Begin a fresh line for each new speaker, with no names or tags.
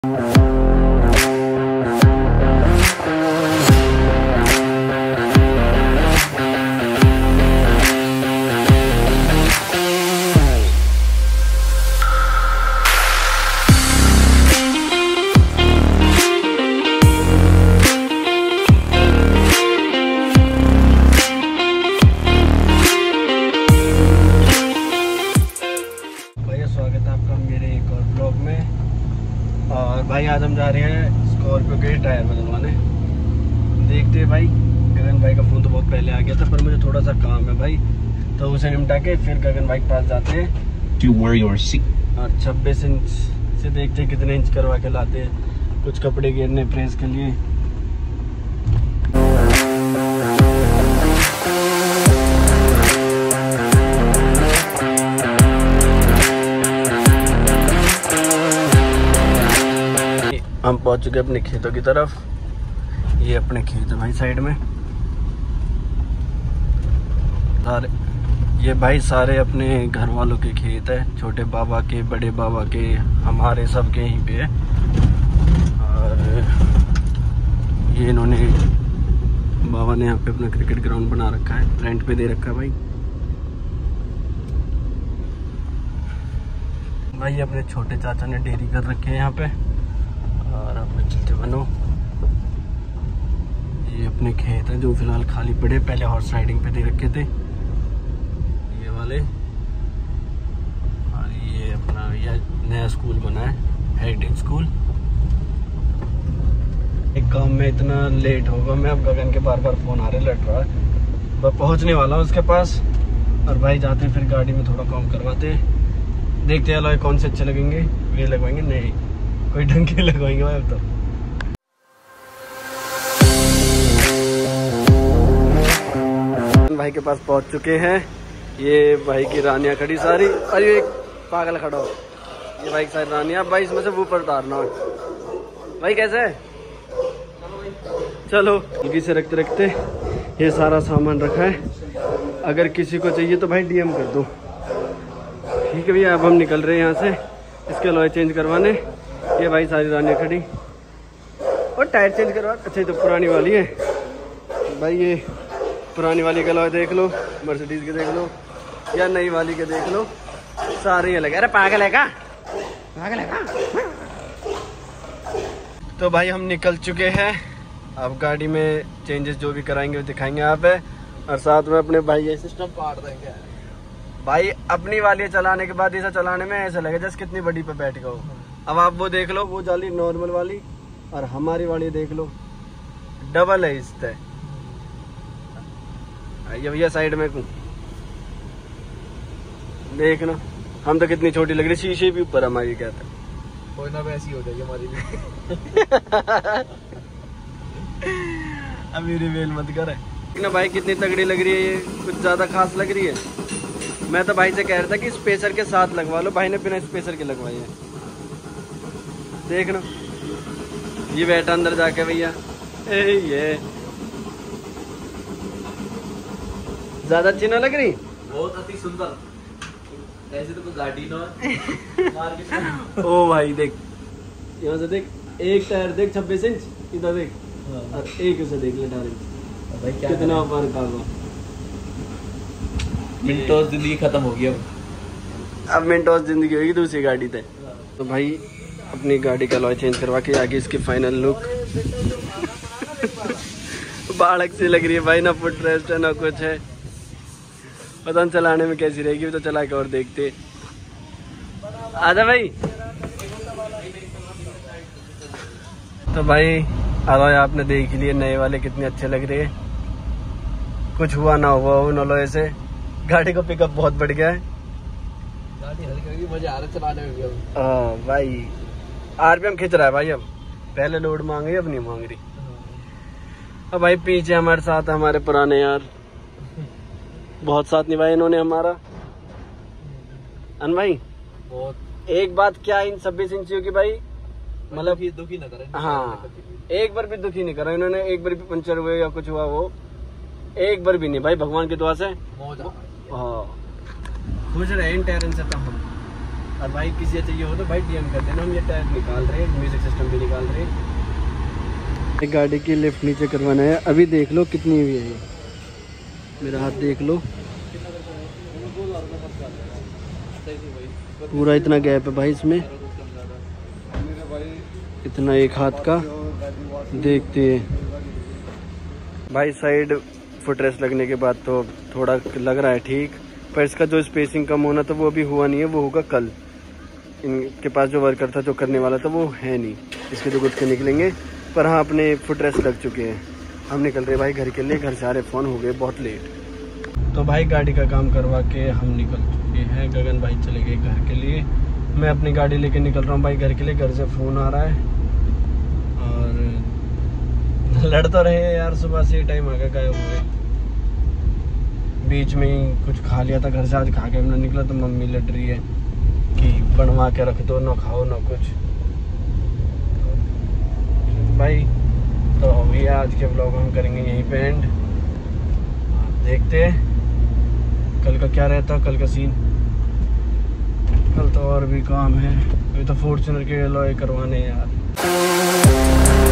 भाई आज हम जा रहे हैं स्कॉर्पियो के टायर बदलवाने। देखते हैं भाई, गगन भाई का फ़ोन तो बहुत पहले आ गया था, पर मुझे थोड़ा सा काम है भाई, तो उसे निपटा के फिर गगन भाई के पास जाते हैं और 26 इंच से देखते हैं कितने इंच करवा के लाते हैं। कुछ कपड़े गिरने प्रेस के लिए। हम पहुंच चुके अपने खेतों की तरफ। ये अपने खेत है भाई साइड में सारे। ये भाई सारे अपने घर वालों के खेत है, छोटे बाबा के, बड़े बाबा के, हमारे सब के यहीं पे है। और ये इन्होंने बाबा ने यहाँ पे अपना क्रिकेट ग्राउंड बना रखा है, रेंट पे दे रखा है भाई। भाई अपने छोटे चाचा ने डेयरी कर रखे हैं यहाँ पे। और अपने चलते बनो, ये अपने खेत हैं जो फिलहाल खाली पड़े, पहले हॉर्स राइडिंग पे दे रखे थे ये वाले। और ये अपना यह नया स्कूल बना है, हेरिटेज स्कूल। एक काम में इतना लेट होगा मैं, अब गगन के बार बार फोन आ रहे, लट रहा है। मैं पहुंचने वाला हूँ उसके पास और भाई जाते फिर गाड़ी में थोड़ा काम करवाते। देखते हैं कौन से अच्छे लगेंगे, वे लगवाएंगे, नहीं कोई ढंग के लगवाएंगे भाई। अब तो भाई के पास पहुंच चुके हैं। ये भाई की रानियां खड़ी सारी, अरे एक पागल खड़ा हो। ये भाई की सारी रानियां, भाई इसमें से वो ऊपर उतारना भाई। कैसे है? चलो जल्दी से रखते रखते ये सारा सामान रखा है। अगर किसी को चाहिए तो भाई डीएम कर दो। ठीक है भैया, अब हम निकल रहे हैं यहाँ से इसके अलॉय चेंज करवाने। ये भाई सारी रानियां खड़ी और टायर चेंज करवा। अच्छा ये तो पुरानी वाली है भाई, ये पुरानी वाली का अलॉय देख लो, मर्सिडीज के देख लो या नई वाली के देख लो, सारे अलग। अरे पागल है का, पागल है का। तो भाई हम निकल चुके हैं, अब गाड़ी में चेंजेस जो भी कराएंगे वो दिखाएंगे यहाँ पे। और साथ में अपने भाई ये सिस्टम पाड़ देंगे भाई। अपनी वाली चलाने के बाद इसे चलाने में ऐसा लगे जैसे कितनी बड़ी पे बैठ गया। अब आप वो देख लो, वो जाली नॉर्मल वाली और हमारी वाली देख लो, डबल है इस तय। ये भैया साइड में देखना, हम तो कितनी छोटी लग रही, शीशे भी ऊपर हमारी। क्या था
कोई ना, वैसी हो जाएगी हमारी भी।
अभी रिवेल मत कर ना भाई, कितनी तगड़ी लग रही है ये, कुछ ज्यादा खास लग रही है। मैं तो भाई से कह रहा था कि स्पेसर के साथ लगवा लो, भाई ने बिना स्पेसर के लगवाई है। देखना ये बैठा अंदर जाके भैया, ये ज्यादा अच्छी ना लग रही?
बहुत अति सुंदर, ऐसे तो कोई गाड़ी ना है।
ओ भाई देख, यहाँ से देख, एक टायर देख 26 इंच, इधर देख। हाँ। और एक इसे देख ले डायरेक्ट भाई, कितना फर्क आ गया।
मिनटों जिंदगी खत्म होगी
अब मिनटों जिंदगी होगी दूसरी गाड़ी पे। तो भाई अपनी गाड़ी का अलॉय चेंज करवा के आगे इसकी फाइनल लुक बाड़क सी लग रही है भाई, ना फुट रेस्ट है ना कुछ है। पता नहीं चलाने में कैसी रहेगी, तो चला के और देखते। आजा भाई। तो भाई अलॉय आपने देख लिए, नए वाले कितने अच्छे लग रहे हैं। कुछ हुआ ना हुआ उन अलॉय से, गाड़ी का पिकअप बहुत बढ़ गया है।
गाड़ी हल्की मजा आ रहा है चलाने में भी।
हाँ भाई, आरपीएम खींच रहा है भाई। अब पहले लोड मांग रही, अब नहीं मांग रही। अब भाई पीछे हमारे साथ हमारे पुराने यार, बहुत साथ निभाया इन्होंने हमारा। अन भाई
बहुत।
एक बात क्या, इन 26 इंचियों की भाई मतलब
दुखी न करें।
हाँ, एक बार भी दुखी नहीं करा इन्होंने। एक बार भी पंचर हुए या कुछ हुआ वो एक बार भी नहीं भाई, भगवान की दुआ से। हाँ खुश रहे इन टायरन से। तो हम और भाई किसी से चाहिए हो तो भाई DM कर देना, हम ये टायर निकाल रहे हैं, म्यूजिक सिस्टम भी निकाल रहे हैं। गाड़ी की लिफ्ट नीचे करवाना है, अभी देख लो कितनी हुई है ये, मेरा हाथ देख लो, पूरा इतना गैप है भाई इसमें, इतना एक हाथ का। देखते हैं भाई साइड फुटरेस्ट लगने के बाद तो थोड़ा लग रहा है ठीक, पर इसका जो स्पेसिंग कम होना था वो अभी हुआ नहीं है, वो होगा कल। इनके पास जो वर्कर था जो करने वाला था वो है नहीं, इसके जो गुटके निकलेंगे। पर हाँ अपने फुटरेस्ट लग चुके हैं, हम निकल रहे भाई घर के लिए, घर से आ रहे, फ़ोन हो गए बहुत लेट। तो भाई गाड़ी का काम करवा के हम निकल चुके हैं, गगन भाई चले गए घर के लिए, मैं अपनी गाड़ी लेके निकल रहा हूँ भाई घर के लिए। घर से फ़ोन आ रहा है और लड़ तो रहे यार, सुबह से टाइम आ गया गायब हुए, बीच में ही कुछ खा लिया था घर से, आज खा के हमने निकला तो मम्मी लड़ रही है कि बनवा के रख दो, ना खाओ ना कुछ। भाई तो भैया आज के ब्लॉग हम करेंगे यहीं पे एंड, देखते हैं कल का क्या रहता, कल का सीन। कल तो और भी काम है, अभी तो फॉर्च्यूनर के अलॉय करवाने यार।